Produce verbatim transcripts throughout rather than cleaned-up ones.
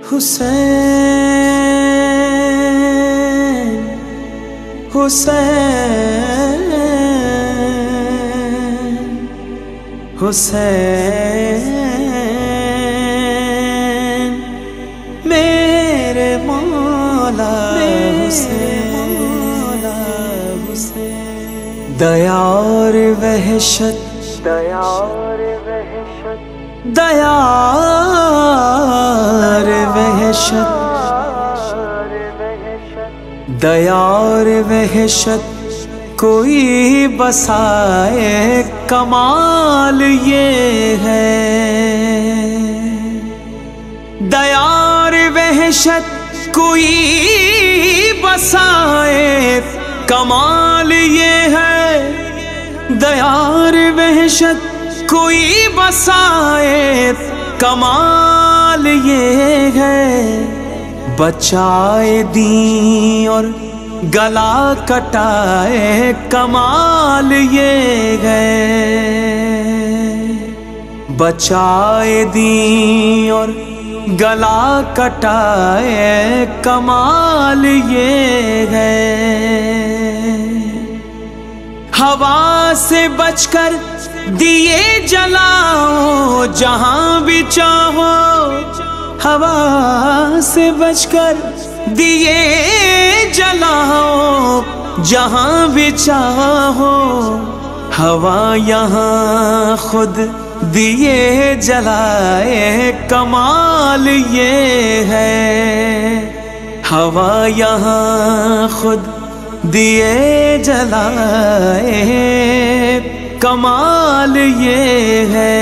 حسین حسین حسین میرے مولا حسین دیا اور وحشت دیا اور وحشت دیا اور وحشت دیا اور وحشت کوئی بسائے کمال یہ ہے دیا اور وحشت کوئی بسائے کمال یہ ہے دیا اور وحشت کوئی بسائے کمال یہ ہے بچائے دین اور گلا کٹائے کمال یہ ہے بچائے دین اور گلا کٹائے کمال یہ ہے ہوا سے بچ کر دیے جلاؤ جہاں بھی چاہو ہوا سے بچ کر دیے جلاؤ جہاں بھی چاہو ہوا یہاں خود دیے جلائے کمال یہ ہے ہوا یہاں خود دیے جلائے کمال یہ ہے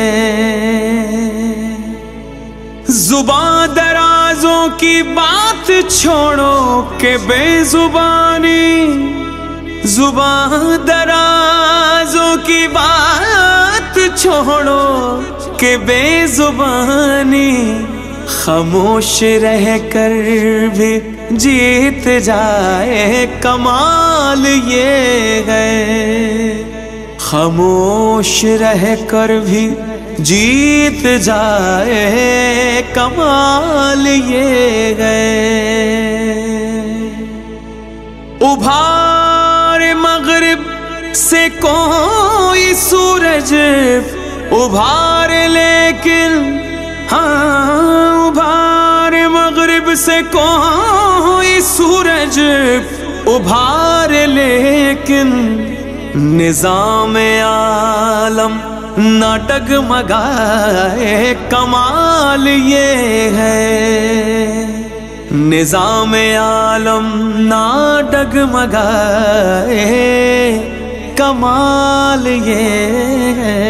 زبان درازوں کی بات چھوڑو کہ بے زبانی زبان درازوں کی بات چھوڑو کہ بے زبانی خاموش رہ کر بھی جیت جائے کمال یہ ہے خاموش رہ کر بھی جیت جائے کمال یہ ہے ابھار مغرب سے کوئی سورج ابھار لیکن ہاں ابھار مغرب سے کوئی سورج ابھار لیکن نظام عالم نہ ڈگمگائے کمال یہ ہے نظام عالم نہ ڈگمگائے کمال یہ ہے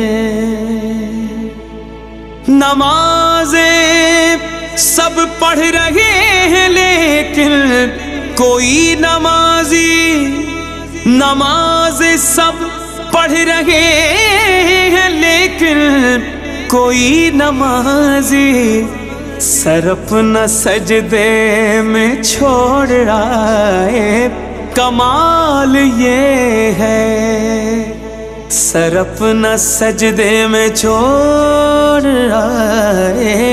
نمازیں سب پڑھ رہے ہیں لیکن کوئی نمازی نماز سب پڑھ رہے ہیں لیکن کوئی نمازی سر اپنا سجدے میں چھوڑ رہا ہے کمال یہ ہے سر اپنا سجدے میں چھوڑ رہا ہے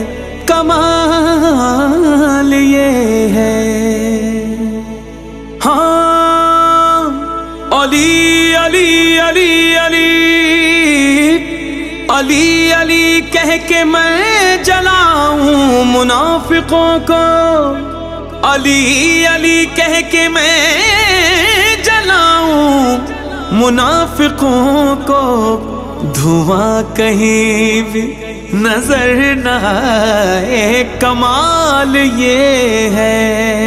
کمال یہ ہے ہاں علی علی علی علی علی علی کہہ کے میں جلاؤں منافقوں کو علی علی کہہ کے میں جلاؤں منافقوں کو دھواں کہیں بھی نظر نہ آئے کمال یہ ہے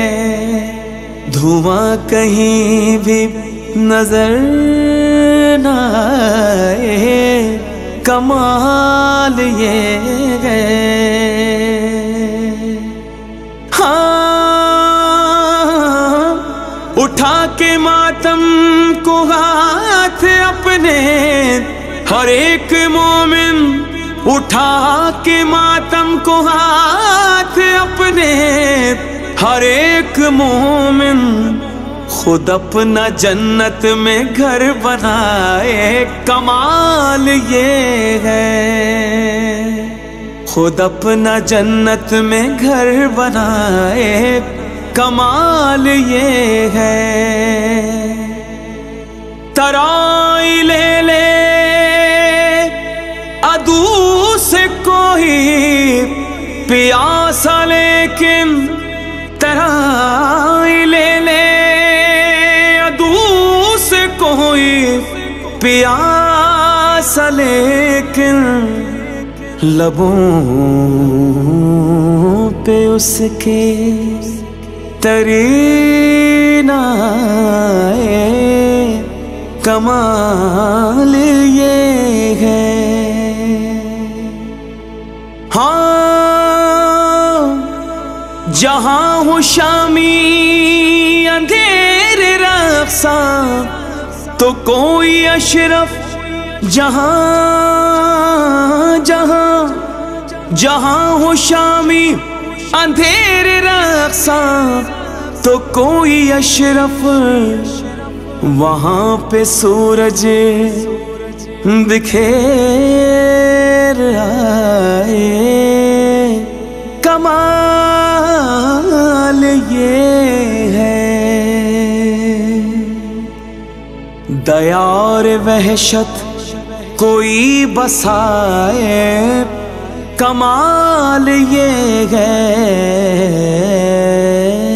دھواں کہیں بھی نظر نہ آئے کمال یہ ہے ہاں اٹھا کے ماتم کو ہاتھ اپنے ہر ایک مومن اٹھا کے ماتم کو ہاتھ اپنے ہر ایک مومن خود اپنا جنت میں گھر بنائے کمال یہ ہے خود اپنا جنت میں گھر بنائے، کمال یہ ہے۔ ترائی لے لے عدو سے کوئی پیاسا، لیکن ترائی لے لے عدو سے کوئی پیاسا، لیکن لبوں پہ اس کے تری نہ آئے، کمال یہ ہے۔ ہاں جہاں ہو شامی اندھیر رقصاں، تو کوئی اشرف جہاں جہاں جہاں ہو شامی اندھیر رقصاں، تو کوئی اشرف وہاں پہ سورج بکھیر آئے، کمال یہ ہے۔ دیا اور وحشت کوئی بسائے، کمال یہ ہے۔